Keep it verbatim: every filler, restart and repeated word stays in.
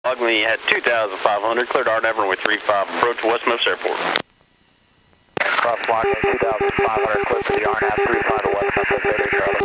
We had two thousand five hundred, cleared R N A V runway three five, approach West Memphis Airport. Cross block two thousand five hundred, clear for the R N A V three five to West Memphis, eight eight Charlie.